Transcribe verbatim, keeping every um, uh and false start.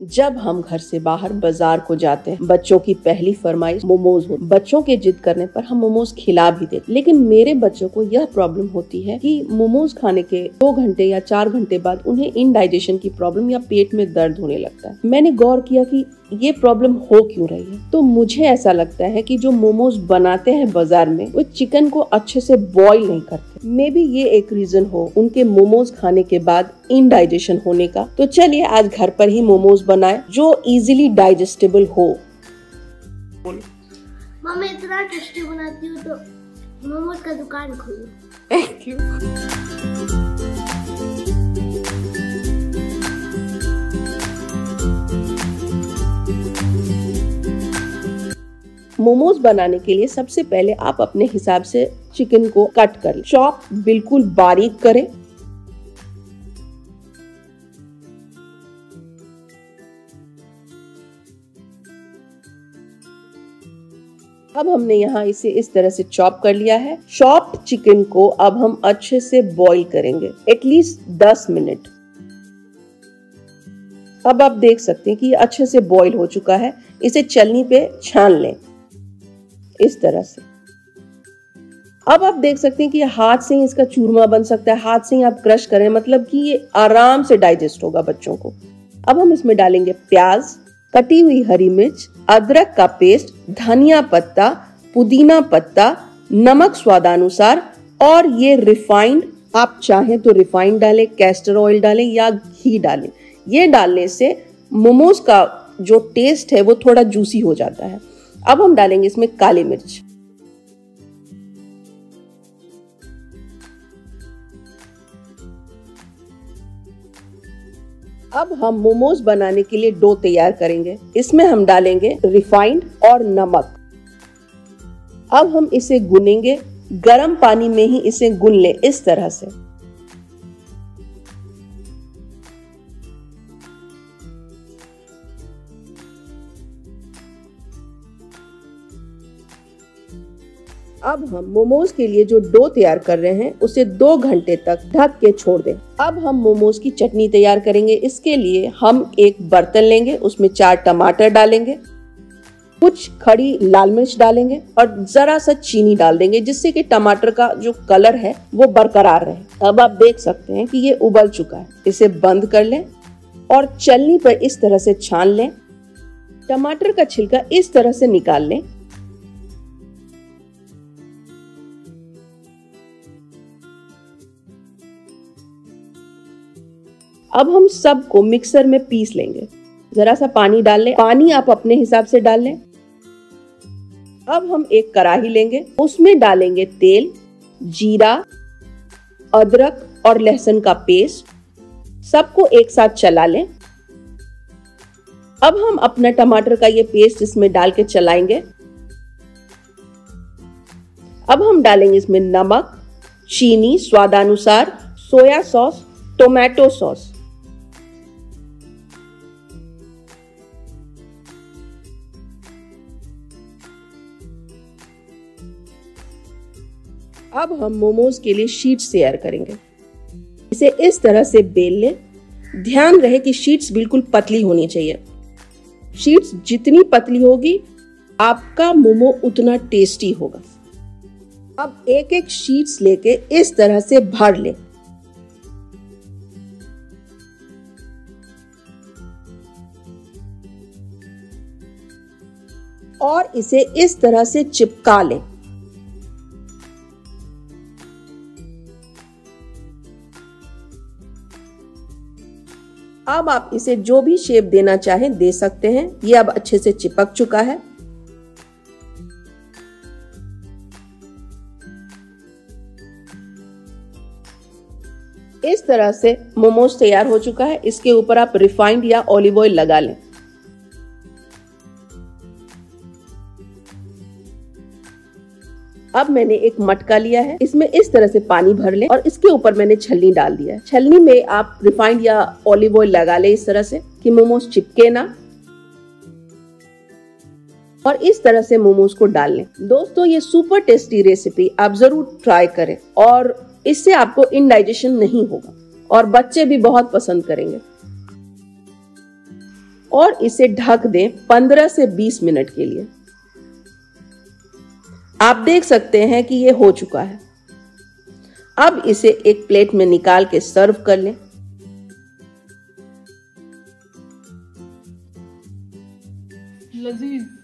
जब हम घर से बाहर बाजार को जाते हैं, बच्चों की पहली फरमाइश मोमोज हो। बच्चों के जिद करने पर हम मोमोज खिला भी देते, लेकिन मेरे बच्चों को यह प्रॉब्लम होती है कि मोमोज खाने के दो घंटे या चार घंटे बाद उन्हें इनडाइजेशन की प्रॉब्लम या पेट में दर्द होने लगता है। मैंने गौर किया कि ये प्रॉब्लम हो क्यों रही है, तो मुझे ऐसा लगता है कि जो मोमोज बनाते हैं बाजार में, वो चिकन को अच्छे से बॉईल नहीं करते। मे बी ये एक रीजन हो उनके मोमोज खाने के बाद इनडाइजेशन होने का। तो चलिए आज घर पर ही मोमोज बनाए जो इजीली डाइजेस्टेबल हो। मम्मी इतना टेस्टी बनाती हूँ तो मोमोज का दुकान खोलूं। Thank you. मोमोज बनाने के लिए सबसे पहले आप अपने हिसाब से चिकन को कट कर लें। चॉप बिल्कुल बारीक करें। अब हमने यहाँ इसे इस तरह से चॉप कर लिया है। चॉप्ड चिकन को अब हम अच्छे से बॉईल करेंगे एटलीस्ट दस मिनट। अब आप देख सकते हैं कि ये अच्छे से बॉईल हो चुका है। इसे छलनी पे छान लें इस तरह से। अब आप देख सकते हैं कि हाथ से ही इसका चूरमा बन सकता है। हाथ से ही आप क्रश करें, मतलब कि ये आराम से डाइजेस्ट होगा बच्चों को। अब हम इसमें डालेंगे प्याज, कटी हुई हरी मिर्च, अदरक का पेस्ट, धनिया पत्ता, पुदीना पत्ता, नमक स्वादानुसार और ये रिफाइंड, आप चाहें तो रिफाइंड डालें, कैस्टर ऑयल डालें या घी डालें। ये डालने से मोमोज का जो टेस्ट है वो थोड़ा जूसी हो जाता है। अब हम डालेंगे इसमें काली मिर्च। अब हम मोमोज बनाने के लिए डो तैयार करेंगे। इसमें हम डालेंगे रिफाइंड और नमक। अब हम इसे गूनेंगे। गर्म पानी में ही इसे गून लें इस तरह से। अब हम मोमोज के लिए जो डो तैयार कर रहे हैं उसे दो घंटे तक ढक के छोड़ दें। अब हम मोमोज की चटनी तैयार करेंगे। इसके लिए हम एक बर्तन लेंगे, उसमें चार टमाटर डालेंगे, कुछ खड़ी लाल मिर्च डालेंगे और जरा सा चीनी डाल देंगे, जिससे कि टमाटर का जो कलर है वो बरकरार रहे। अब आप देख सकते हैं कि ये उबल चुका है। इसे बंद कर लें और छलनी पर इस तरह से छान लें। टमाटर का छिलका इस तरह से निकाल लें। अब हम सबको मिक्सर में पीस लेंगे। जरा सा पानी डाल लें। पानी आप अपने हिसाब से डाल लें। अब हम एक कढ़ाई लेंगे, उसमें डालेंगे तेल, जीरा, अदरक और लहसुन का पेस्ट। सबको एक साथ चला लें। अब हम अपना टमाटर का ये पेस्ट इसमें डाल के चलाएंगे। अब हम डालेंगे इसमें नमक, चीनी स्वादानुसार, सोया सॉस, टोमेटो सॉस। अब हम मोमोज के लिए शीट्स तैयार करेंगे। इसे इस तरह से बेल लें। ध्यान रहे कि शीट्स बिल्कुल पतली होनी चाहिए। शीट्स जितनी पतली होगी आपका मोमो उतना टेस्टी होगा। अब एक एक शीट्स लेके इस तरह से भर लें। और इसे इस तरह से चिपका लें। अब आप इसे जो भी शेप देना चाहें दे सकते हैं। ये अब अच्छे से चिपक चुका है। इस तरह से मोमोज तैयार हो चुका है। इसके ऊपर आप रिफाइंड या ऑलिव ऑयल लगा लें। अब मैंने एक मटका लिया है, इसमें इस तरह से पानी भर लें और इसके ऊपर मैंने छलनी डाल दिया है। छलनी में आप रिफाइंड या ऑलिव ऑयल लगा लें इस तरह से कि मोमोज चिपके ना, और इस तरह से मोमोज को डाल लें। दोस्तों, ये सुपर टेस्टी रेसिपी आप जरूर ट्राई करें और इससे आपको इनडाइजेशन नहीं होगा और बच्चे भी बहुत पसंद करेंगे। और इसे ढक दें पंद्रह से बीस मिनट के लिए। आप देख सकते हैं कि यह हो चुका है। अब इसे एक प्लेट में निकाल के सर्व कर लें। लजीज।